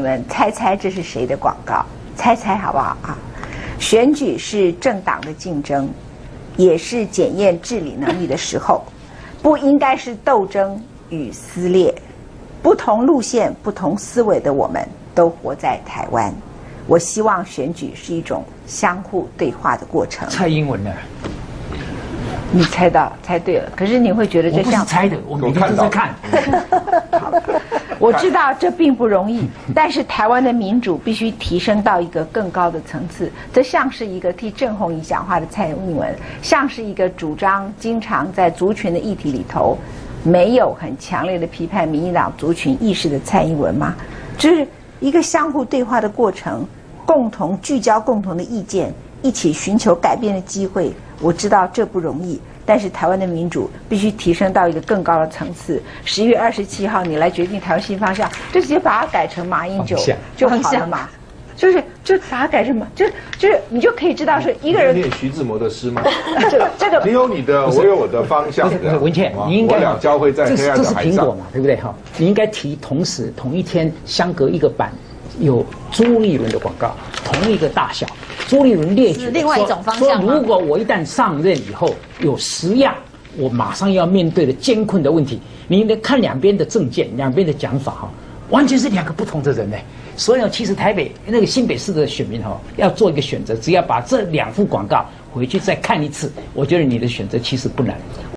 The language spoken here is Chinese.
你们猜猜这是谁的广告？猜猜好不好啊？选举是政党的竞争，也是检验治理能力的时候，不应该是斗争与撕裂。不同路线、不同思维的我们都活在台湾。我希望选举是一种相互对话的过程。 蔡英文呢？ 你猜对了，可是你会觉得这像？ 我不是猜的，我每天都在看。 好，我知道这并不容易，但是台湾的民主必须提升到一个更高的层次。这像是一个替郑红怡讲话的蔡英文，像是一个主张经常在族群的议题里头没有很强烈的批判民进党族群意识的蔡英文吗？就是一个相互对话的过程，共同聚焦共同的意见，一起寻求改变的机会。我知道这不容易，但是台湾的民主必须提升到一个更高的层次。11月27号，你来决定台湾新方向，就直接把它改成马英九就好了嘛。就把它改成嘛，就是你就可以知道是一个人。 念徐志摩的诗吗？ 这个你有你的，我有我的方向。 文倩，你应该我俩交汇在黑暗的海上。 这是苹果嘛，对不对哈？你应该提同一天相隔一个版有朱立伦的广告，同一个大小。朱立伦列举另外一种方向说，如果我一旦上任以后有10样我马上要面对的艰困的问题，你应该看两边的政见，两边的讲法哈，完全是两个不同的人呢。所以其实台北那个新北市的选民要做一个选择，只要把这2幅广告回去再看一次，我觉得你的选择其实不难。